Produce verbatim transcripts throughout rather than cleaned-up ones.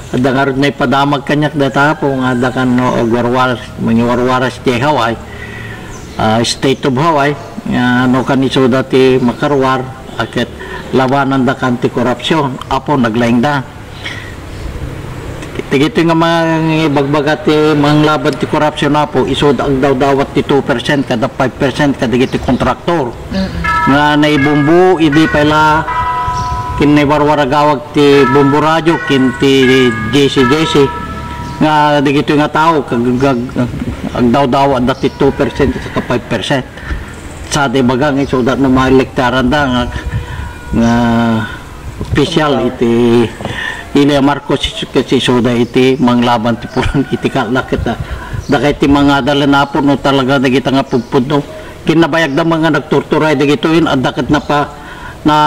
Ada nga rin na ipadamag kanyak data po nga ada kan no, warwaras, mga warwaras di Hawaii, uh, state of Hawaii, uh, no kaniso dati makarwar, akit labanan da kanti korupsyon, apo naglaing da. Tigito nga mga bagbagat mga laban ti korupsyon na po, isod ang daw dawat ti two percent kada five percent kada giti kontraktor. Mm-hmm. Nga naibumbu, hindi pala kinaiwarwaragawag ti bumbu radyo, kin ti J C J C. Nga digito nga tao, kagagag, ang daw dawat dati two percent sa five percent. Sa di bagang isod at na mga elektaran da nga, nga official iti Ilya Marcos kasi soda iti manglaban ti pulang iti kalakit na dakay ti mga dala na po no talaga nagita nga pupud no kinabayag da mga nagturturay dagitoin at dakit na pa na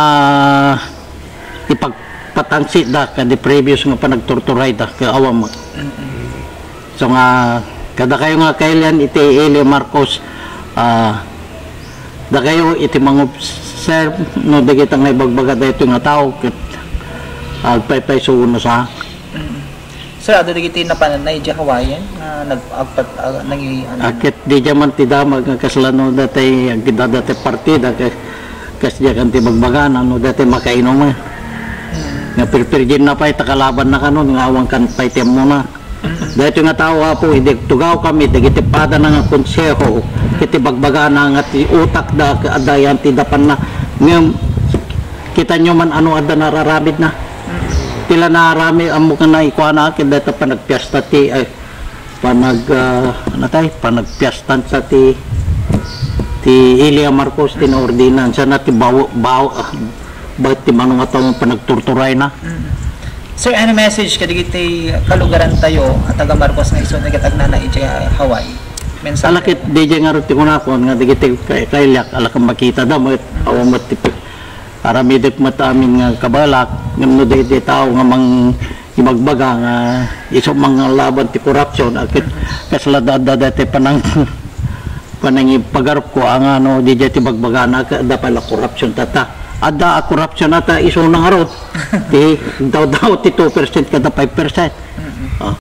ipagpatangsi da kadi previous nga pa nagturturay da kaawam mo so nga kada kayo nga kailan iti Ilya Marcos uh, da kayo iti mga sir no dagita nga ibagbaga da ito nga tao agpay-pay so na sa sir ado digiti na pananay di Hawaiian na nag-agpat uh, nangi ano akit di jaman ti damag nga kaslano dati ang dati partida kas kas di kan ti bagbagan ano dati makainom eh nga pirpirgin na pay takalaban na kanon nga awang kan pay tem mo na dati nga tao apo hindi tugaw kami digiti pada na nga konseho kiti bagbagan nga ti utak da adayan ti dapan na ngem kita nyo man ano ada nararamid na tila narami amo ka na ikuha na akin dito pa nagpiasta ti ay panag uh, natay panagpiastan sa ti ti Ilya Marcos tinaordinan sa na ti bawo bawo uh, ba't ti manong atawang panagturturay na sir ano message kadigiti kalugaran tayo at taga Marcos nga iso nagatagna na iti Hawaii mensahe alakit di nga rin ti kunakon nga digiti kailyak alakang makita daw mo awang matipik aramidip mata amin nga kabalak ngam no day day tao nga mang ibagbaga nga iso mga laban ti korupsyon akit kasla dada dati panang panang ipagarap ko ang ano di ti bagbaga na da pala korupsyon tata ada korupsyon ata iso nang arot ti daw daw ti two percent kada five percent oh